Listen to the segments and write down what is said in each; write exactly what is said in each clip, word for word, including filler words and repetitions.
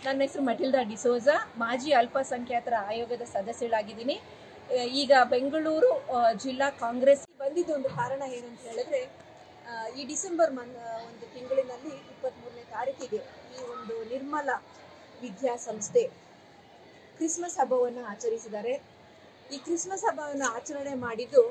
ನನ್ನ ಹೆಸರು ಮಟಿಲ್ಡಾ ಡಿಸೋಜಾ, ಮಾಜಿ ಅಲ್ಪಸಂಖ್ಯಾತರ ಆಯೋಗದ ಸದಸ್ಯಳಾಗಿದ್ದೀನಿ. ಈಗ ಬೆಂಗಳೂರು ಜಿಲ್ಲಾ ಕಾಂಗ್ರೆಸ್ ಬಂದಿದ್ದು ಒಂದು ಕಾರಣ ಏನು ಅಂತ ಹೇಳಿದ್ರೆ, ಈ ಡಿಸೆಂಬರ್ ಮನ್ ಒಂದು ತಿಂಗಳಿನಲ್ಲಿ ಇಪ್ಪತ್ತ್ಮೂರನೇ ತಾರೀಕಿಗೆ ಈ ಒಂದು ನಿರ್ಮಲ ವಿದ್ಯಾಸಂಸ್ಥೆ ಕ್ರಿಸ್ಮಸ್ ಹಬ್ಬವನ್ನು ಆಚರಿಸಿದ್ದಾರೆ. ಈ ಕ್ರಿಸ್ಮಸ್ ಹಬ್ಬವನ್ನು ಆಚರಣೆ ಮಾಡಿದ್ದು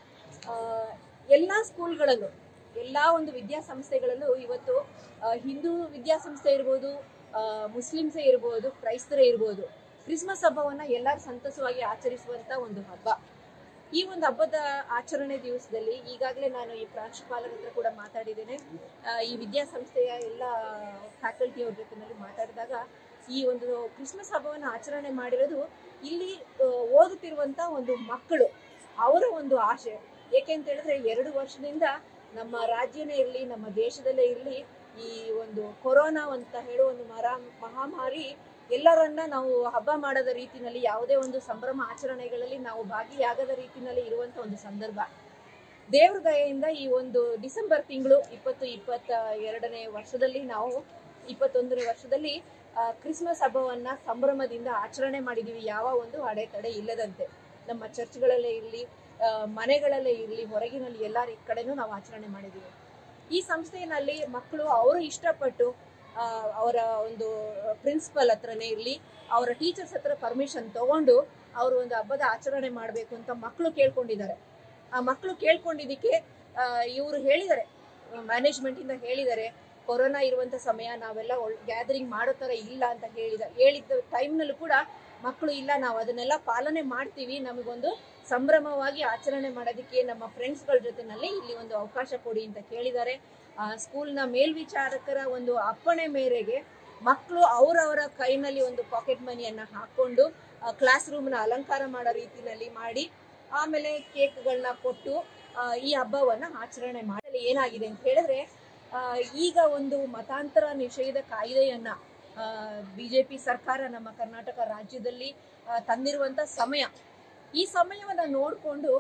ಎಲ್ಲ ಸ್ಕೂಲ್ಗಳಲ್ಲೂ, ಎಲ್ಲ ಒಂದು ವಿದ್ಯಾಸಂಸ್ಥೆಗಳಲ್ಲೂ ಇವತ್ತು ಹಿಂದೂ ವಿದ್ಯಾಸಂಸ್ಥೆ ಇರ್ಬೋದು, ಮುಸ್ಲಿಮ್ಸೇ ಇರ್ಬೋದು, ಕ್ರೈಸ್ತರೇ ಇರ್ಬೋದು, ಕ್ರಿಸ್ಮಸ್ ಹಬ್ಬವನ್ನು ಎಲ್ಲರೂ ಸಂತಸವಾಗಿ ಆಚರಿಸುವಂಥ ಒಂದು ಹಬ್ಬ. ಈ ಒಂದು ಹಬ್ಬದ ಆಚರಣೆ ದಿವಸದಲ್ಲಿ ಈಗಾಗಲೇ ನಾನು ಈ ಪ್ರಾಂಶುಪಾಲರ ಹತ್ರ ಕೂಡ ಮಾತಾಡಿದ್ದೇನೆ. ಈ ವಿದ್ಯಾಸಂಸ್ಥೆಯ ಎಲ್ಲ ಫ್ಯಾಕಲ್ಟಿಯವ್ರ ಜೊತೆನಲ್ಲಿ ಮಾತಾಡಿದಾಗ ಈ ಒಂದು ಕ್ರಿಸ್ಮಸ್ ಹಬ್ಬವನ್ನು ಆಚರಣೆ ಮಾಡಿರೋದು ಇಲ್ಲಿ ಓದುತ್ತಿರುವಂಥ ಒಂದು ಮಕ್ಕಳು, ಅವರ ಒಂದು ಆಶೆ. ಏಕೆ ಅಂತ ಹೇಳಿದ್ರೆ, ಎರಡು ವರ್ಷದಿಂದ ನಮ್ಮ ರಾಜ್ಯನೇ ಇರಲಿ, ನಮ್ಮ ದೇಶದಲ್ಲೇ ಇರಲಿ, ಈ ಒಂದು ಕೊರೋನಾ ಅಂತ ಹೇಳುವ ಒಂದು ಮರ ಮಹಾಮಾರಿ ಎಲ್ಲರನ್ನ ನಾವು ಹಬ್ಬ ಮಾಡದ ರೀತಿಯಲ್ಲಿ, ಯಾವುದೇ ಒಂದು ಸಂಭ್ರಮ ಆಚರಣೆಗಳಲ್ಲಿ ನಾವು ಭಾಗಿಯಾಗದ ರೀತಿಯಲ್ಲಿ ಇರುವಂತ ಒಂದು ಸಂದರ್ಭ. ದೇವ್ರ ದಯೆಯಿಂದ ಈ ಒಂದು ಡಿಸೆಂಬರ್ ತಿಂಗಳು ಇಪ್ಪತ್ತು ಇಪ್ಪತ್ತ ಎರಡನೇ ವರ್ಷದಲ್ಲಿ ನಾವು ಇಪ್ಪತ್ತೊಂದನೇ ವರ್ಷದಲ್ಲಿ ಕ್ರಿಸ್ಮಸ್ ಹಬ್ಬವನ್ನ ಸಂಭ್ರಮದಿಂದ ಆಚರಣೆ ಮಾಡಿದೀವಿ. ಯಾವ ಒಂದು ಅಡೆತಡೆ ಇಲ್ಲದಂತೆ ನಮ್ಮ ಚರ್ಚ್ಗಳಲ್ಲೇ ಇರಲಿ, ಮನೆಗಳಲ್ಲೇ ಇರಲಿ, ಹೊರಗಿನಲ್ಲಿ ಎಲ್ಲ ಕಡೆನೂ ನಾವು ಆಚರಣೆ ಮಾಡಿದೀವಿ. ಈ ಸಂಸ್ಥೆಯಲ್ಲಿ ಮಕ್ಕಳು ಅವರು ಇಷ್ಟಪಟ್ಟು ಅವರ ಒಂದು ಪ್ರಿನ್ಸಿಪಲ್ ಹತ್ರನೇ ಇರಲಿ, ಅವರ ಟೀಚರ್ಸ್ ಹತ್ರ ಪರ್ಮಿಷನ್ ತಗೊಂಡು ಅವರು ಒಂದು ಹಬ್ಬದ ಆಚರಣೆ ಮಾಡಬೇಕು ಅಂತ ಮಕ್ಕಳು ಕೇಳ್ಕೊಂಡಿದ್ದಾರೆ. ಆ ಮಕ್ಕಳು ಕೇಳ್ಕೊಂಡಿದ್ದಕ್ಕೆ ಇವರು ಹೇಳಿದ್ದಾರೆ, ಮ್ಯಾನೇಜ್ಮೆಂಟ್ ಇಂದ ಹೇಳಿದ್ದಾರೆ, ಕೊರೋನಾ ಇರುವಂತ ಸಮಯ, ನಾವೆಲ್ಲ ಗ್ಯಾದರಿಂಗ್ ಮಾಡೋ ತರ ಇಲ್ಲ ಅಂತ ಹೇಳಿದ ಹೇಳಿದ್ದ ಟೈಮ್ನಲ್ಲೂ ಕೂಡ ಮಕ್ಕಳು ಇಲ್ಲ, ನಾವು ಅದನ್ನೆಲ್ಲ ಪಾಲನೆ ಮಾಡ್ತೀವಿ, ನಮಗೊಂದು ಸಂಭ್ರಮವಾಗಿ ಆಚರಣೆ ಮಾಡೋದಕ್ಕೆ ನಮ್ಮ ಫ್ರೆಂಡ್ಸ್ಗಳ ಜೊತೆನಲ್ಲಿ ಇಲ್ಲಿ ಒಂದು ಅವಕಾಶ ಕೊಡಿ ಅಂತ ಕೇಳಿದ್ದಾರೆ. ಸ್ಕೂಲ್ನ ಮೇಲ್ವಿಚಾರಕರ ಒಂದು ಅಪ್ಪಣೆ ಮೇರೆಗೆ ಮಕ್ಕಳು ಅವರವರ ಕೈನಲ್ಲಿ ಒಂದು ಪಾಕೆಟ್ ಮನಿಯನ್ನ ಹಾಕೊಂಡು ಕ್ಲಾಸ್ ರೂಮ್ನ ಅಲಂಕಾರ ಮಾಡೋ ರೀತಿಯಲ್ಲಿ ಮಾಡಿ, ಆಮೇಲೆ ಕೇಕ್ಗಳನ್ನ ಕೊಟ್ಟು ಈ ಹಬ್ಬವನ್ನ ಆಚರಣೆ ಮಾಡಲು ಏನಾಗಿದೆ ಅಂತ ಹೇಳಿದ್ರೆ, ಈಗ ಒಂದು ಮತಾಂತರ ನಿಷೇಧ ಕಾಯ್ದೆಯನ್ನ ಬಿಜೆಪಿ ಸರ್ಕಾರ ನಮ್ಮ ಕರ್ನಾಟಕ ರಾಜ್ಯದಲ್ಲಿ ತಂದಿರುವಂತ ಸಮಯ. ಈ ಸಮಯವನ್ನ ನೋಡ್ಕೊಂಡು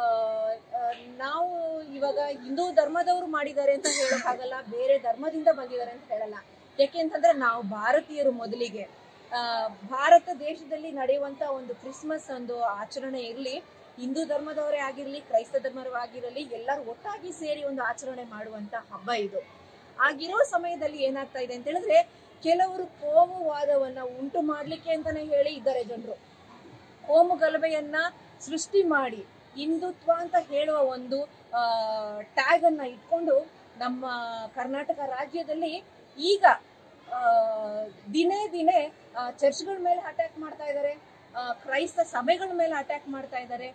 ನಾವು ಇವಾಗ ಹಿಂದೂ ಧರ್ಮದವರು ಮಾಡಿದ್ದಾರೆ ಅಂತ ಹೇಳೋಕ್ಕಾಗಲ್ಲ, ಬೇರೆ ಧರ್ಮದಿಂದ ಬಂದಿದ್ದಾರೆ ಅಂತ ಹೇಳಲ್ಲ. ಯಾಕೆ ಅಂತಂದ್ರೆ, ನಾವು ಭಾರತೀಯರು ಮೊದಲಿಗೆ ಭಾರತ ದೇಶದಲ್ಲಿ ನಡೆಯುವಂತ ಒಂದು ಕ್ರಿಸ್ಮಸ್ ಒಂದು ಆಚರಣೆ ಇರಲಿ, ಹಿಂದೂ ಧರ್ಮದವರೇ ಆಗಿರ್ಲಿ, ಕ್ರೈಸ್ತ ಧರ್ಮವಾಗಿರಲಿ, ಎಲ್ಲರೂ ಒಟ್ಟಾಗಿ ಸೇರಿ ಒಂದು ಆಚರಣೆ ಮಾಡುವಂತ ಹಬ್ಬ ಇದು. ಆಗಿರೋ ಸಮಯದಲ್ಲಿ ಏನಾಗ್ತಾ ಇದೆ ಅಂತ ಹೇಳಿದ್ರೆ, ಕೆಲವರು ಕೋಮುವಾದವನ್ನ ಉಂಟು ಮಾಡ್ಲಿಕ್ಕೆ ಅಂತಾನೆ ಹೇಳಿ ಇದ್ದಾರೆ ಜನರು. ಕೋಮು ಗಲಭೆಯನ್ನ ಸೃಷ್ಟಿ ಮಾಡಿ ಹಿಂದುತ್ವ ಅಂತ ಹೇಳುವ ಒಂದು ಟ್ಯಾಗ್ ಅನ್ನ ಇಟ್ಕೊಂಡು ನಮ್ಮ ಕರ್ನಾಟಕ ರಾಜ್ಯದಲ್ಲಿ ಈಗ ದಿನೇ ದಿನೇ ಚರ್ಚ್ಗಳ ಮೇಲೆ ಅಟ್ಯಾಕ್ ಮಾಡ್ತಾ ಇದ್ದಾರೆ, ಕ್ರೈಸ್ತ ಸಭೆಗಳ ಮೇಲೆ ಅಟ್ಯಾಕ್ ಮಾಡ್ತಾ ಇದ್ದಾರೆ,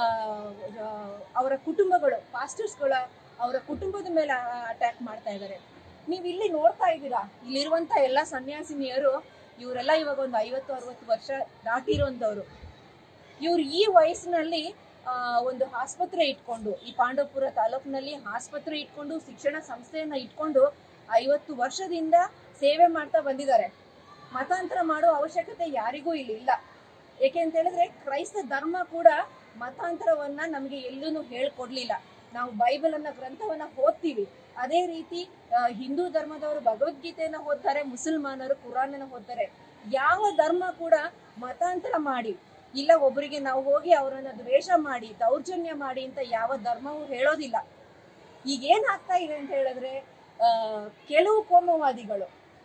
ಅವರ ಕುಟುಂಬಗಳು, ಪಾಸ್ಟರ್ಸ್ಗಳ ಅವರ ಕುಟುಂಬದ ಮೇಲೆ ಅಟ್ಯಾಕ್ ಮಾಡ್ತಾ ಇದ್ದಾರೆ. ನೀವು ಇಲ್ಲಿ ನೋಡ್ತಾ ಇದ್ದೀರಾ, ಇಲ್ಲಿರುವಂತ ಎಲ್ಲ ಸನ್ಯಾಸಿನಿಯರು ಇವರೆಲ್ಲ ಇವಾಗ ಒಂದು ಐವತ್ತು ಅರವತ್ತು ವರ್ಷ ದಾಟಿರುವಂತವ್ರು. ಇವ್ರು ಈ ವಯಸ್ಸಿನಲ್ಲಿ ಒಂದು ಆಸ್ಪತ್ರೆ ಇಟ್ಕೊಂಡು, ಈ ಪಾಂಡವಪುರ ತಾಲೂಕಿನಲ್ಲಿ ಆಸ್ಪತ್ರೆ ಇಟ್ಕೊಂಡು, ಶಿಕ್ಷಣ ಸಂಸ್ಥೆಯನ್ನ ಇಟ್ಕೊಂಡು ಐವತ್ತು ವರ್ಷದಿಂದ ಸೇವೆ ಮಾಡ್ತಾ ಬಂದಿದ್ದಾರೆ. ಮತಾಂತರ ಮಾಡೋ ಅವಶ್ಯಕತೆ ಯಾರಿಗೂ ಇಲ್ಲಿ ಇಲ್ಲ. ಏಕೆ ಅಂತ ಹೇಳಿದ್ರೆ, ಕ್ರೈಸ್ತ ಧರ್ಮ ಕೂಡ ಮತಾಂತರವನ್ನ ನಮಗೆ ಎಲ್ಲೂ ಹೇಳ್ಕೊಡ್ಲಿಲ್ಲ. ನಾವು ಬೈಬಲ್ ಅನ್ನ ಗ್ರಂಥವನ್ನ ಓದ್ತೀವಿ, ಅದೇ ರೀತಿ ಹಿಂದೂ ಧರ್ಮದವರು ಭಗವದ್ಗೀತೆಯನ್ನ ಓದ್ತಾರೆ, ಮುಸಲ್ಮಾನರು ಕುರಾನ್ ಓದ್ತಾರೆ. ಯಾವ ಧರ್ಮ ಕೂಡ ಮತಾಂತರ ಮಾಡಿ ಇಲ್ಲ, ಒಬ್ಬರಿಗೆ ನಾವು ಹೋಗಿ ಅವರನ್ನ ದ್ವೇಷ ಮಾಡಿ ದೌರ್ಜನ್ಯ ಮಾಡಿ ಅಂತ ಯಾವ ಧರ್ಮವೂ ಹೇಳೋದಿಲ್ಲ. ಈಗ ಏನ್ ಆಗ್ತಾ ಇದೆ ಅಂತ ಹೇಳಿದ್ರೆ, ಕೆಲವು ಕೋಮುವಾದಿಗಳು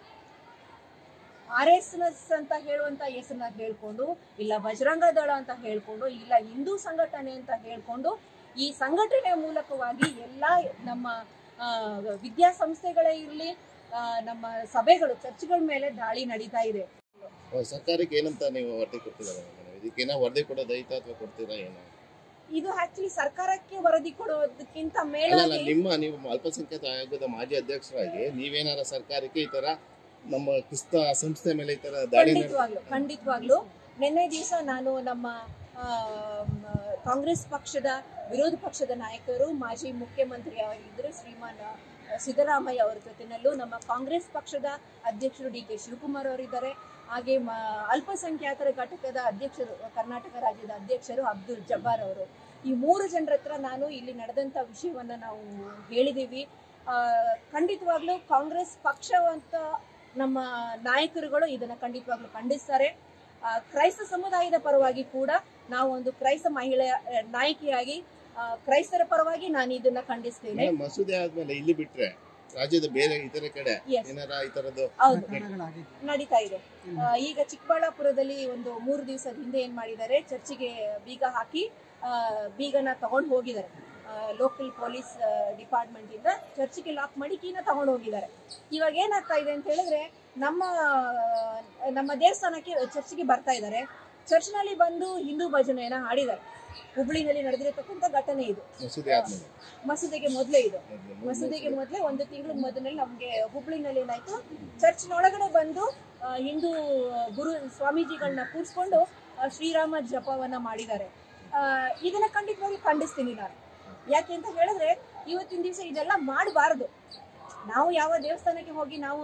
ಆರ್ ಎಸ್ ಎಸ್ ಅಂತ ಹೇಳುವಂತ ಹೆಸರನ್ನ ಹೇಳ್ಕೊಂಡು, ಇಲ್ಲ ಬಜರಂಗ ದಳ ಅಂತ ಹೇಳ್ಕೊಂಡು, ಇಲ್ಲ ಹಿಂದೂ ಸಂಘಟನೆ ಅಂತ ಹೇಳ್ಕೊಂಡು, ಈ ಸಂಘಟನೆಯ ಮೂಲಕವಾಗಿ ಎಲ್ಲ ನಮ್ಮ ವಿದ್ಯಾಸಂಸ್ಥೆಗಳೇ ಇರಲಿ, ನಮ್ಮ ಸಭೆಗಳು, ಚರ್ಚ್ಗಳ ಮೇಲೆ ದಾಳಿ ನಡೀತಾ ಇದೆ. ಸರ್ಕಾರಕ್ಕೆ ಏನಂತ ನೀವು ವರದಿ ಕೊಡ್ತಿದ್ದಾರೆ? ಇದಕ್ಕೇನೋ ವರದಿ ಕೊಡೋದು ಐತಾ ಅಥವಾ ಕೊಡ್ತೀರಾ ಏನೋ? ಇದು ಆಕ್ಚುಲಿ ಸರ್ಕಾರಕ್ಕೆ ವರದಿ ಕೊಡೋದಕ್ಕಿಂತ ಮೇಲೆ ನಿಮ್ಮ ನೀವು ಅಲ್ಪಸಂಖ್ಯಾತ ಆಯೋಗದ ಮಾಜಿ ಅಧ್ಯಕ್ಷರಾಗಿ ನೀವೇನಾರ ಸರ್ಕಾರಕ್ಕೆ ಈ ತರ ನಮ್ಮ ಕ್ರಿಸ್ತ ಸಂಸ್ಥೆ ಮೇಲೆ ಈ ತರ ದಾಳಿ? ಖಂಡಿತವಾಗ್ಲು ಖಂಡಿತವಾಗ್ಲು ನಿನ್ನೆ ದಿವಸ ನಾನು ನಮ್ಮ ಕಾಂಗ್ರೆಸ್ ಪಕ್ಷದ ವಿರೋಧ ಪಕ್ಷದ ನಾಯಕರು, ಮಾಜಿ ಮುಖ್ಯಮಂತ್ರಿ ಆಗಿದ್ರು ಶ್ರೀಮಾನ್ ಸಿದ್ದರಾಮಯ್ಯ ಅವರ ಜೊತೆನಲ್ಲೂ, ನಮ್ಮ ಕಾಂಗ್ರೆಸ್ ಪಕ್ಷದ ಅಧ್ಯಕ್ಷರು ಡಿ ಕೆ ಶಿವಕುಮಾರ್ ಅವರಿದ್ದಾರೆ, ಹಾಗೆ ಅಲ್ಪಸಂಖ್ಯಾತರ ಘಟಕದ ಅಧ್ಯಕ್ಷರು, ಕರ್ನಾಟಕ ರಾಜ್ಯದ ಅಧ್ಯಕ್ಷರು ಅಬ್ದುಲ್ ಜಬ್ಬಾರ್ ಅವರು. ಈ ಮೂರು ಜನರ ಹತ್ರ ನಾನು ಇಲ್ಲಿ ನಡೆದಂತ ವಿಷಯವನ್ನ ನಾವು ಹೇಳಿದೀವಿ. ಖಂಡಿತವಾಗ್ಲೂ ಕಾಂಗ್ರೆಸ್ ಪಕ್ಷ ಅಂತ ನಮ್ಮ ನಾಯಕರುಗಳು ಇದನ್ನ ಖಂಡಿತವಾಗ್ಲೂ ಖಂಡಿಸ್ತಾರೆ. ಕ್ರೈಸ್ತ ಸಮುದಾಯದ ಪರವಾಗಿ ಕೂಡ ನಾವು ಒಂದು ಕ್ರೈಸ್ತ ಮಹಿಳೆಯ ನಾಯಕಿಯಾಗಿ ಕ್ರೈಸ್ತರ ಪರವಾಗಿ ನಾನು ಇದನ್ನ ಖಂಡಿಸ್ತೇನೆ. ಮಸೂದೆ ಆದ್ಮೇಲೆ ಇಲ್ಲಿ ಬಿಟ್ರೆ ರಾಜ್ಯದ ಬೇರೆ ಇತರ ಕಡೆ ಏನಾರ ಈ ತರದ್ದು ನಡೀತಾ ಇದೆ. ಈಗ ಚಿಕ್ಕಬಳ್ಳಾಪುರದಲ್ಲಿ ಒಂದು ಮೂರು ದಿವಸದ ಹಿಂದೆ ಏನ್ ಮಾಡಿದ್ದಾರೆ, ಚರ್ಚಿಗೆ ಬೀಗ ಹಾಕಿ ಬೀಗನ ತಗೊಂಡು ಹೋಗಿದ್ದಾರೆ. ಲೋಕಲ್ ಪೊಲೀಸ್ ಡಿಪಾರ್ಟ್ಮೆಂಟ್ ಇಂದ ಚರ್ಚಿಗೆ ಲಾಕ್ ಮಾಡಿ ಕೀನ ತಗೊಂಡು ಹೋಗಿದ್ದಾರೆ. ಇವಾಗ ಏನಾಗ್ತಾ ಇದೆ ಅಂತ ಹೇಳಿದ್ರೆ, ನಮ್ಮ ನಮ್ಮ ದೇವಸ್ಥಾನಕ್ಕೆ ಚರ್ಚಿಗೆ ಬರ್ತಾ ಇದ್ದಾರೆ, ಚರ್ಚ್ನಲ್ಲಿ ಬಂದು ಹಿಂದೂ ಭಜನೆಯನ್ನ ಹಾಡಿದ್ದಾರೆ. ಹುಬ್ಳಿನಲ್ಲಿ ನಡೆದಿರತಕ್ಕಂತ ಘಟನೆ ಇದು. ಮಸೂದೆಗೆ ಮೊದಲೇ ಇದು ಮಸೂದೆಗೆ ಮೊದಲೇ ಒಂದು ತಿಂಗಳ ಮೊದಲೇ ನಮ್ಗೆ ಹುಬ್ಳಿನಲ್ಲಿ ಏನಾಯ್ತು, ಚರ್ಚ್ನೊಳಗಡೆ ಬಂದು ಹಿಂದೂ ಗುರು ಸ್ವಾಮೀಜಿಗಳನ್ನ ಕೂರಿಸ್ಕೊಂಡು ಶ್ರೀರಾಮ ಜಪವನ್ನ ಮಾಡಿದ್ದಾರೆ. ಇದನ್ನ ಖಂಡಿತವಾಗಿ ಖಂಡಿಸ್ತೀನಿ ನಾನು. ಯಾಕೆ ಅಂತ ಹೇಳಿದ್ರೆ, ಇವತ್ತಿನ ದಿವಸ ಇದೆಲ್ಲ ಮಾಡಬಾರದು. ನಾವು ಯಾವ ದೇವಸ್ಥಾನಕ್ಕೆ ಹೋಗಿ ನಾವು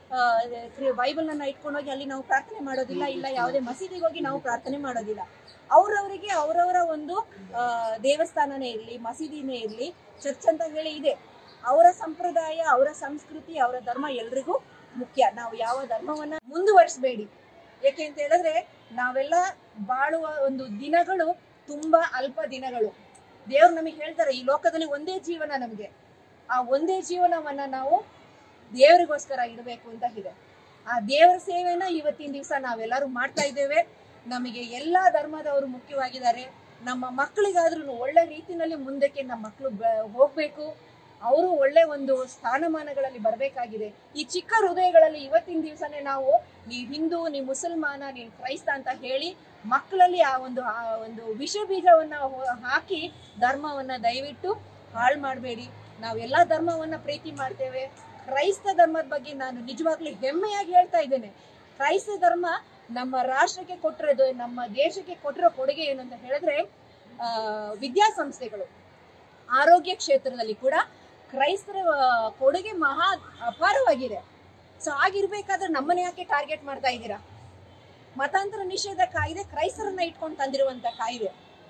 ಬೈಬಲ್ ಅನ್ನ ಇಟ್ಕೊಂಡು ಹೋಗಿ ಅಲ್ಲಿ ನಾವು ಪ್ರಾರ್ಥನೆ ಮಾಡೋದಿಲ್ಲ, ಇಲ್ಲ ಯಾವುದೇ ಮಸೀದಿಗೆ ಹೋಗಿ ನಾವು ಪ್ರಾರ್ಥನೆ ಮಾಡೋದಿಲ್ಲ. ಅವ್ರವರಿಗೆ ಅವರವರ ಒಂದು ದೇವಸ್ಥಾನನೇ ಇರಲಿ, ಮಸೀದಿನೇ ಇರಲಿ, ಚರ್ಚ್ ಅಂತ ಹೇಳಿ ಇದೆ. ಅವರ ಸಂಪ್ರದಾಯ, ಅವರ ಸಂಸ್ಕೃತಿ, ಅವರ ಧರ್ಮ ಎಲ್ರಿಗೂ ಮುಖ್ಯ. ನಾವು ಯಾವ ಧರ್ಮವನ್ನ ಮುಂದುವರಿಸಬೇಡಿ. ಯಾಕೆ ಅಂತ ಹೇಳಿದ್ರೆ, ನಾವೆಲ್ಲ ಬಾಳುವ ಒಂದು ದಿನಗಳು ತುಂಬಾ ಅಲ್ಪ ದಿನಗಳು. ದೇವ್ರು ನಮಗೆ ಹೇಳ್ತಾರೆ, ಈ ಲೋಕದಲ್ಲಿ ಒಂದೇ ಜೀವನ ನಮಗೆ, ಆ ಒಂದೇ ಜೀವನವನ್ನ ನಾವು ದೇವರಿಗೋಸ್ಕರ ಇಡಬೇಕು ಅಂತ ಇದೆ. ಆ ದೇವರ ಸೇವೆನ ಇವತ್ತಿನ ದಿವಸ ನಾವೆಲ್ಲರೂ ಮಾಡ್ತಾ ಇದ್ದೇವೆ. ನಮಗೆ ಎಲ್ಲಾ ಧರ್ಮದವರು ಮುಖ್ಯವಾಗಿದ್ದಾರೆ. ನಮ್ಮ ಮಕ್ಕಳಿಗಾದ್ರೂ ಒಳ್ಳೆ ರೀತಿನಲ್ಲಿ ಮುಂದಕ್ಕೆ ನಮ್ಮ ಮಕ್ಕಳು ಹೋಗ್ಬೇಕು, ಅವರು ಒಳ್ಳೆ ಒಂದು ಸ್ಥಾನಮಾನಗಳಲ್ಲಿ ಬರಬೇಕಾಗಿದೆ. ಈ ಚಿಕ್ಕ ಹೃದಯಗಳಲ್ಲಿ ಇವತ್ತಿನ ದಿವಸನೇ ನಾವು ನೀ ಹಿಂದೂ, ನೀ ಮುಸಲ್ಮಾನ, ನೀ ಕ್ರೈಸ್ತ ಅಂತ ಹೇಳಿ ಮಕ್ಕಳಲ್ಲಿ ಆ ಒಂದು ಆ ಒಂದು ವಿಷ ಬೀಜವನ್ನ ಹಾಕಿ ಧರ್ಮವನ್ನ ದಯವಿಟ್ಟು ಹಾಳು ಮಾಡಬೇಡಿ. ನಾವೆಲ್ಲಾ ಧರ್ಮವನ್ನ ಪ್ರೀತಿ ಮಾಡ್ತೇವೆ. ಕ್ರೈಸ್ತ ಧರ್ಮದ ಬಗ್ಗೆ ನಾನು ನಿಜವಾಗ್ಲೂ ಹೆಮ್ಮೆಯಾಗಿ ಹೇಳ್ತಾ ಇದ್ದೇನೆ. ಕ್ರೈಸ್ತ ಧರ್ಮ ನಮ್ಮ ರಾಷ್ಟ್ರಕ್ಕೆ ಕೊಟ್ಟಿರೋದು, ನಮ್ಮ ದೇಶಕ್ಕೆ ಕೊಟ್ಟಿರೋ ಕೊಡುಗೆ ಏನು ಅಂತ ಹೇಳಿದ್ರೆ, ಆ ವಿದ್ಯಾಸಂಸ್ಥೆಗಳು, ಆರೋಗ್ಯ ಕ್ಷೇತ್ರದಲ್ಲಿ ಕೂಡ ಕ್ರೈಸ್ತರ ಕೊಡುಗೆ ಮಹಾ ಅಪಾರವಾಗಿದೆ. ಸೊ ಆಗಿರ್ಬೇಕಾದ್ರೆ ನಮ್ಮನ್ನ ಯಾಕೆ ಟಾರ್ಗೆಟ್ ಮಾಡ್ತಾ ಇದ್ದೀರಾ? ಮತಾಂತರ ನಿಷೇಧ ಕಾಯ್ದೆ ಕ್ರೈಸ್ತರನ್ನ ಇಟ್ಕೊಂಡು ತಂದಿರುವಂತ ಕಾಯ್ದೆ.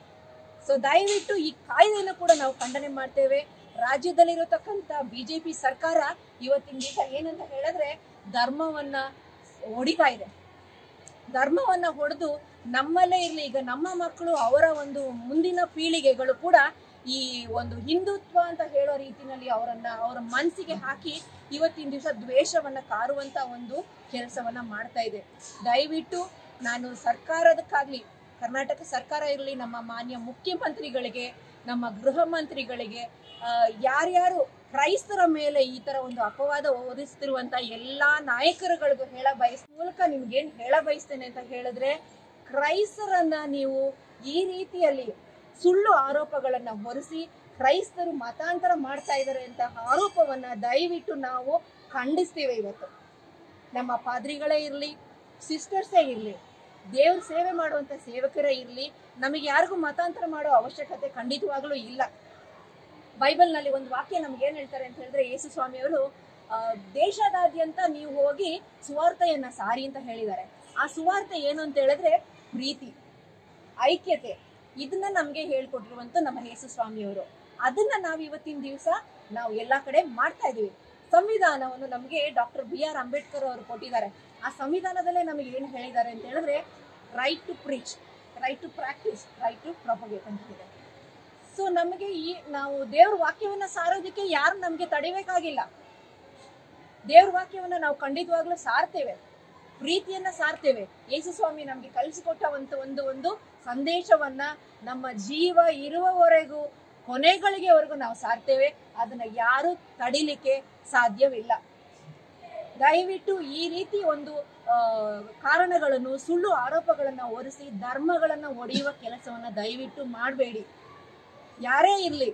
ಸೊ ದಯವಿಟ್ಟು ಈ ಕಾಯ್ದೆಯನ್ನು ಕೂಡ ನಾವು ಖಂಡನೆ ಮಾಡ್ತೇವೆ. ರಾಜ್ಯದಲ್ಲಿರತಕ್ಕಂತ ಬಿಜೆಪಿ ಸರ್ಕಾರ ಇವತ್ತಿನ ದಿವಸ ಏನಂತ ಹೇಳಿದ್ರೆ, ಧರ್ಮವನ್ನ ಹೊಡಿತಾ ಇದೆ. ಧರ್ಮವನ್ನ ಹೊಡೆದು ನಮ್ಮಲ್ಲೇ ಇರ್ಲಿ, ಈಗ ನಮ್ಮ ಮಕ್ಕಳು, ಅವರ ಒಂದು ಮುಂದಿನ ಪೀಳಿಗೆಗಳು ಕೂಡ ಈ ಒಂದು ಹಿಂದುತ್ವ ಅಂತ ಹೇಳೋ ರೀತಿನಲ್ಲಿ ಅವರನ್ನ ಅವರ ಮನಸ್ಸಿಗೆ ಹಾಕಿ ಇವತ್ತಿನ ದಿವಸ ದ್ವೇಷವನ್ನ ಕಾರುವಂತ ಒಂದು ಕೆಲಸವನ್ನ ಮಾಡ್ತಾ ಇದೆ. ದಯವಿಟ್ಟು ನಾನು ಸರ್ಕಾರದಕ್ಕಾಗ್ಲಿ, ಕರ್ನಾಟಕ ಸರ್ಕಾರ ಇರಲಿ, ನಮ್ಮ ಮಾನ್ಯ ಮುಖ್ಯಮಂತ್ರಿಗಳಿಗೆ, ನಮ್ಮ ಗೃಹ ಮಂತ್ರಿಗಳಿಗೆ, ಯಾರ್ಯಾರು ಕ್ರೈಸ್ತರ ಮೇಲೆ ಈ ತರ ಒಂದು ಅಪವಾದ ಹೊರಿಸ್ತಿರುವಂತ ಎಲ್ಲಾ ನಾಯಕರುಗಳಿಗೂ ಹೇಳ ಬಯಸ್ ಮೂಲಕ ನಿಮ್ಗೇನ್ ಹೇಳ ಬಯಸ್ತೇನೆ ಅಂತ ಹೇಳಿದ್ರೆ, ಕ್ರೈಸ್ತರನ್ನ ನೀವು ಈ ರೀತಿಯಲ್ಲಿ ಸುಳ್ಳು ಆರೋಪಗಳನ್ನ ಹೊರಿಸಿ ಕ್ರೈಸ್ತರು ಮತಾಂತರ ಮಾಡ್ತಾ ಇದ್ದಾರೆ ಅಂತ ಆರೋಪವನ್ನ ದಯವಿಟ್ಟು ನಾವು ಖಂಡಿಸ್ತೇವೆ. ಇವತ್ತು ನಮ್ಮ ಪಾದ್ರಿಗಳೇ ಇರ್ಲಿ, ಸಿಸ್ಟರ್ಸೇ ಇರ್ಲಿ, ದೇವ್ರ ಸೇವೆ ಮಾಡುವಂತ ಸೇವಕರೇ ಇರ್ಲಿ, ನಮಗೆ ಯಾರಿಗೂ ಮತಾಂತರ ಮಾಡೋ ಅವಶ್ಯಕತೆ ಖಂಡಿತವಾಗ್ಲೂ ಇಲ್ಲ. ಬೈಬಲ್ ನಲ್ಲಿ ಒಂದು ವಾಕ್ಯ ನಮ್ಗೆ ಏನ್ ಹೇಳ್ತಾರೆ ಅಂತ ಹೇಳಿದ್ರೆ, ಯೇಸು ಸ್ವಾಮಿಯವರು ಅಹ್ ದೇಶದಾದ್ಯಂತ ನೀವು ಹೋಗಿ ಸುವಾರ್ತೆಯನ್ನ ಸಾರಿ ಅಂತ ಹೇಳಿದ್ದಾರೆ. ಆ ಸುವಾರ್ತೆ ಏನು ಅಂತ ಹೇಳಿದ್ರೆ ಪ್ರೀತಿ, ಐಕ್ಯತೆ. ಇದನ್ನ ನಮ್ಗೆ ಹೇಳ್ಕೊಟ್ಟಿರುವಂತ ನಮ್ಮ ಯೇಸು ಸ್ವಾಮಿಯವರು. ಅದನ್ನ ನಾವು ಇವತ್ತಿನ ದಿವಸ ನಾವು ಎಲ್ಲಾ ಕಡೆ ಮಾಡ್ತಾ ಇದೀವಿ. ಸಂವಿಧಾನವನ್ನು ನಮ್ಗೆ ಡಾಕ್ಟರ್ ಬಿ ಆರ್ ಅಂಬೇಡ್ಕರ್ ಅವರು ಕೊಟ್ಟಿದ್ದಾರೆ. ಆ ಸಂವಿಧಾನದಲ್ಲೇ ನಮಗೆ ಏನು ಹೇಳಿದ್ದಾರೆ ಅಂತ ಹೇಳಿದ್ರೆ, right to preach, right to practice, right to propagate ಅಂತ ಇದೆ. ಸೊ ನಮಗೆ ಈ ನಾವು ದೇವ್ರ ವಾಕ್ಯವನ್ನ ಸಾರೋದಕ್ಕೆ ಯಾರು ನಮ್ಗೆ ತಡಿಬೇಕಾಗಿಲ್ಲ. ದೇವ್ರ ವಾಕ್ಯವನ್ನ ನಾವು ಖಂಡಿತವಾಗ್ಲೂ ಸಾರ್ತೇವೆ, ಪ್ರೀತಿಯನ್ನ ಸಾರ್ತೇವೆ. ಯೇಸು ಸ್ವಾಮಿ ನಮ್ಗೆ ಕಲಿಸಿಕೊಟ್ಟವಂತ ಒಂದು ಒಂದು ಸಂದೇಶವನ್ನ ನಮ್ಮ ಜೀವ ಇರುವವರೆಗೂ, ಕೊನೆಗಳಿಗೆವರೆಗೂ ನಾವು ಸಾರ್ತೇವೆ. ಅದನ್ನ ಯಾರು ತಡಿಲಿಕ್ಕೆ ಸಾಧ್ಯವಿಲ್ಲ. ದಯವಿಟ್ಟು ಈ ರೀತಿ ಒಂದು ಅಹ್ ಕಾರಣಗಳನ್ನು, ಸುಳ್ಳು ಆರೋಪಗಳನ್ನ ಹೊರಿಸಿ ಧರ್ಮಗಳನ್ನ ಒಡೆಯುವ ಕೆಲಸವನ್ನ ದಯವಿಟ್ಟು ಮಾಡಬೇಡಿ. ಯಾರೇ ಇರ್ಲಿ,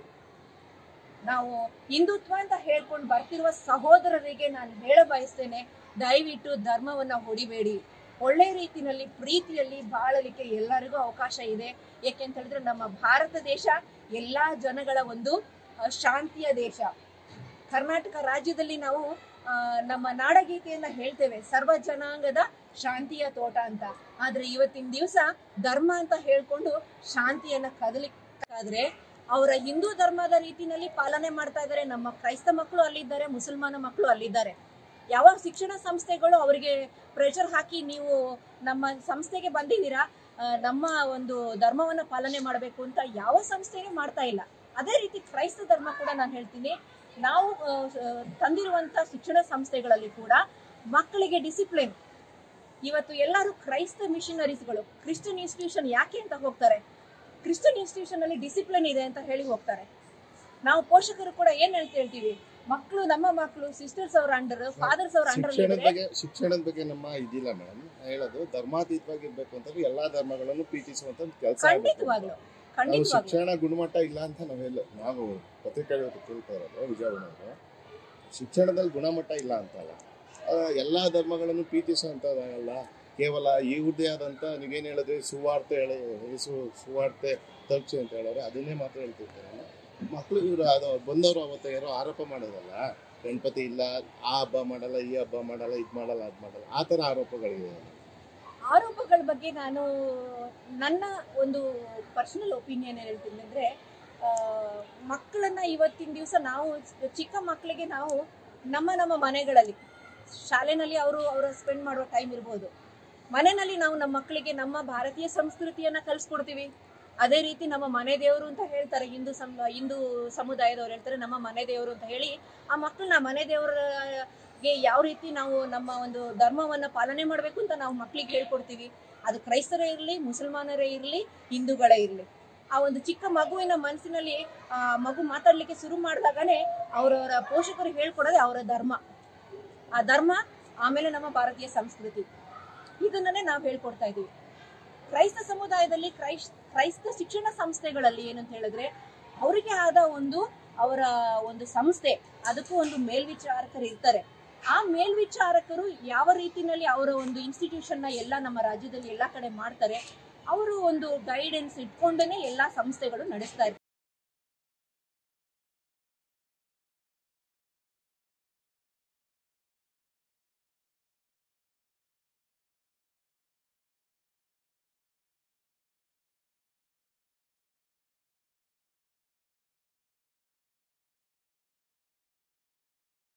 ನಾವು ಹಿಂದುತ್ವ ಅಂತ ಹೇಳ್ಕೊಂಡು ಬರ್ತಿರುವ ಸಹೋದರರಿಗೆ ನಾನು ಹೇಳ ಬಯಸ್ತೇನೆ, ದಯವಿಟ್ಟು ಧರ್ಮವನ್ನ ಹೊಡಿಬೇಡಿ. ಒಳ್ಳೆ ರೀತಿಯಲ್ಲಿ ಪ್ರೀತಿಯಲ್ಲಿ ಬಾಳಲಿಕ್ಕೆ ಎಲ್ಲರಿಗೂ ಅವಕಾಶ ಇದೆ. ಯಾಕೆಂತ ಹೇಳಿದ್ರೆ ನಮ್ಮ ಭಾರತ ದೇಶ ಎಲ್ಲಾ ಜನಗಳ ಒಂದು ಶಾಂತಿಯ ದೇಶ. ಕರ್ನಾಟಕ ರಾಜ್ಯದಲ್ಲಿ ನಾವು ಅಹ್ ನಮ್ಮ ನಾಡಗೀತೆಯನ್ನ ಹೇಳ್ತೇವೆ, ಸರ್ವ ಜನಾಂಗದ ಶಾಂತಿಯ ತೋಟ ಅಂತ. ಆದ್ರೆ ಇವತ್ತಿನ ದಿವಸ ಧರ್ಮ ಅಂತ ಹೇಳ್ಕೊಂಡು ಶಾಂತಿಯನ್ನ ಕದಲಿಕ್ಕಾದ್ರೆ ಅವರ ಹಿಂದೂ ಧರ್ಮದ ರೀತಿನಲ್ಲಿ ಪಾಲನೆ ಮಾಡ್ತಾ ಇದ್ದಾರೆ. ನಮ್ಮ ಕ್ರೈಸ್ತ ಮಕ್ಕಳು ಅಲ್ಲಿದ್ದಾರೆ, ಮುಸಲ್ಮಾನ ಮಕ್ಕಳು ಅಲ್ಲಿದ್ದಾರೆ. ಯಾವ ಶಿಕ್ಷಣ ಸಂಸ್ಥೆಗಳು ಅವರಿಗೆ ಪ್ರೆಷರ್ ಹಾಕಿ ನೀವು ನಮ್ಮ ಸಂಸ್ಥೆಗೆ ಬಂದಿದ್ದೀರಾ, ನಮ್ಮ ಒಂದು ಧರ್ಮವನ್ನು ಪಾಲನೆ ಮಾಡಬೇಕು ಅಂತ ಯಾವ ಸಂಸ್ಥೆನೂ ಮಾಡ್ತಾ ಇಲ್ಲ. ಅದೇ ರೀತಿ ಕ್ರೈಸ್ತ ಧರ್ಮ ಕೂಡ ನಾನು ಹೇಳ್ತೀನಿ, ನಾವು ತಂದಿರುವಂಥ ಶಿಕ್ಷಣ ಸಂಸ್ಥೆಗಳಲ್ಲಿ ಕೂಡ ಮಕ್ಕಳಿಗೆ ಡಿಸಿಪ್ಲಿನ್, ಇವತ್ತು ಎಲ್ಲರೂ ಕ್ರೈಸ್ತ ಮಿಷನರೀಸ್ಗಳು ಕ್ರಿಶ್ಚಿಯನ್ ಇನ್ಸ್ಟಿಟ್ಯೂಷನ್ ಯಾಕೆ ಅಂತ ಹೋಗ್ತಾರೆ, ಕ್ರಿಶ್ಚಿಯನ್ ಇನ್ಸ್ಟಿಟ್ಯೂಷನ್ ಅಲ್ಲಿ ಡಿಸಿಪ್ಲಿನ್ ಇದೆ ಅಂತ ಹೇಳಿ ಹೋಗ್ತಾರೆ. ನಾವು ಪೋಷಕರು ಕೂಡ ಏನ್ ಹೇಳ್ತಾ ಹೇಳ್ತೀವಿ, ಮಕ್ಕಳು ನಮ್ಮ ಮಕ್ಕಳು ಸಿಸ್ಟರ್ಸ್ ಅವ್ರ ಅಂಡರ್, ಫಾದರ್ಸ್ ಅವ್ರ ಅಂಡರ್. ಶಿಕ್ಷಣದ ಬಗ್ಗೆ ಶಿಕ್ಷಣದ ಬಗ್ಗೆ ನಮ್ಮ ಇದಿಲ್ಲ ಮೇಡಮ್, ಹೇಳೋದು ಧರ್ಮಾತೀತವಾಗಿ ಇರ್ಬೇಕು ಅಂತಂದ್ರೆ ಎಲ್ಲಾ ಧರ್ಮಗಳನ್ನು ಪ್ರೀತಿಸುವಂತ ಕೆಲಸ. ಖಂಡಿತವಾಗ್ಲು ನಾವು ಶಿಕ್ಷಣ ಗುಣಮಟ್ಟ ಇಲ್ಲ ಅಂತ ನಾವೆಲ್ಲ ನಾವು ಪತ್ರಿಕೆ ಕೇಳ್ತಾ ಇರೋದು ವಿಜಯವಾಡ, ಶಿಕ್ಷಣದಲ್ಲಿ ಗುಣಮಟ್ಟ ಇಲ್ಲ ಅಂತಲ್ಲ, ಎಲ್ಲಾ ಧರ್ಮಗಳನ್ನು ಪ್ರೀತಿಸುವಂತದಲ್ಲ, ಕೇವಲ ಇವ್ರದೇ ಆದಂತ ನೀವೇನ್ ಹೇಳಿದ್ರೆ ಸುವಾರ್ತೆ ಹೇಳಿ ಸು ಸುವಾರ್ತೆ ತಲುಪಿಸಿ ಅಂತ ಹೇಳಿದ್ರೆ ಅದನ್ನೇ ಮಾತ್ರ ಹೇಳ್ತಿರ್ತಾರೆ. ಮಕ್ಕಳು ಇವರು ಅದು ಬಂದವರು ಅವತ್ತು ಯಾರೋ ಆರೋಪ ಮಾಡೋದಲ್ಲ, ಗಣಪತಿ ಇಲ್ಲ, ಆ ಹಬ್ಬ ಮಾಡಲ್ಲ, ಈ ಹಬ್ಬ ಮಾಡಲ್ಲ, ಇದು ಮಾಡಲ್ಲ, ಅದು ಮಾಡಲ್ಲ, ಆ ಥರ ಆರೋಪಗಳಿವೆ. ಆರೋಪಗಳ ಬಗ್ಗೆ ನಾನು ನನ್ನ ಒಂದು ಪರ್ಸನಲ್ ಒಪಿನಿಯನ್ ಹೇಳ್ತೀನಿ ಅಂದರೆ, ಮಕ್ಕಳನ್ನ ಇವತ್ತಿನ ದಿವಸ ನಾವು ಚಿಕ್ಕ ಮಕ್ಕಳಿಗೆ ನಾವು ನಮ್ಮ ನಮ್ಮ ಮನೆಗಳಲ್ಲಿ, ಶಾಲೆನಲ್ಲಿ ಅವರು ಅವರ ಸ್ಪೆಂಡ್ ಮಾಡುವ ಟೈಮ್ ಇರ್ಬೋದು, ಮನೆಯಲ್ಲಿ ನಾವು ನಮ್ಮ ಮಕ್ಕಳಿಗೆ ನಮ್ಮ ಭಾರತೀಯ ಸಂಸ್ಕೃತಿಯನ್ನ ಕಲಿಸ್ಕೊಡ್ತೀವಿ. ಅದೇ ರೀತಿ ನಮ್ಮ ಮನೆ ದೇವರು ಅಂತ ಹೇಳ್ತಾರೆ, ಹಿಂದೂ ಸಂ ಹಿಂದೂ ಸಮುದಾಯದವ್ರು ಹೇಳ್ತಾರೆ ನಮ್ಮ ಮನೆ ದೇವರು ಅಂತ ಹೇಳಿ, ಆ ಮಕ್ಕಳನ್ನ ಮನೆ ದೇವರಿಗೆ ಯಾವ ರೀತಿ ನಾವು ನಮ್ಮ ಒಂದು ಧರ್ಮವನ್ನ ಪಾಲನೆ ಮಾಡಬೇಕು ಅಂತ ನಾವು ಮಕ್ಕಳಿಗೆ ಹೇಳ್ಕೊಡ್ತೀವಿ. ಅದು ಕ್ರೈಸ್ತರೇ ಇರಲಿ, ಮುಸಲ್ಮಾನರೇ ಇರಲಿ, ಹಿಂದೂಗಳೇ ಇರಲಿ. ಆ ಒಂದು ಚಿಕ್ಕ ಮಗುವಿನ ಮನಸ್ಸಿನಲ್ಲಿ ಆ ಮಗು ಮಾತಾಡ್ಲಿಕ್ಕೆ ಶುರು ಮಾಡಿದಾಗನೇ ಅವರವರ ಪೋಷಕರು ಹೇಳ್ಕೊಡೋದೆ ಅವರ ಧರ್ಮ. ಆ ಧರ್ಮ ಆಮೇಲೆ ನಮ್ಮ ಭಾರತೀಯ ಸಂಸ್ಕೃತಿ, ಇದನ್ನೇ ನಾವು ಹೇಳ್ಕೊಡ್ತಾ ಇದ್ದೀವಿ. ಕ್ರೈಸ್ತ ಸಮುದಾಯದಲ್ಲಿ ಕ್ರೈಸ್ ಕ್ರೈಸ್ತ ಶಿಕ್ಷಣ ಸಂಸ್ಥೆಗಳಲ್ಲಿ ಏನಂತ ಹೇಳಿದ್ರೆ ಅವರಿಗೆ ಆದ ಒಂದು ಅವರ ಒಂದು ಸಂಸ್ಥೆ, ಅದಕ್ಕೂ ಒಂದು ಮೇಲ್ವಿಚಾರಕರು ಇರ್ತಾರೆ. ಆ ಮೇಲ್ವಿಚಾರಕರು ಯಾವ ರೀತಿನಲ್ಲಿ ಅವರ ಒಂದು ಇನ್ಸ್ಟಿಟ್ಯೂಷನ್ ನ ಎಲ್ಲ ನಮ್ಮ ರಾಜ್ಯದಲ್ಲಿ ಎಲ್ಲಾ ಕಡೆ ಮಾಡ್ತಾರೆ, ಅವರು ಒಂದು ಗೈಡೆನ್ಸ್ ಇಟ್ಕೊಂಡೇ ಎಲ್ಲಾ ಸಂಸ್ಥೆಗಳು ನಡೆಸ್ತಾ ಇರ್ತಾರೆ.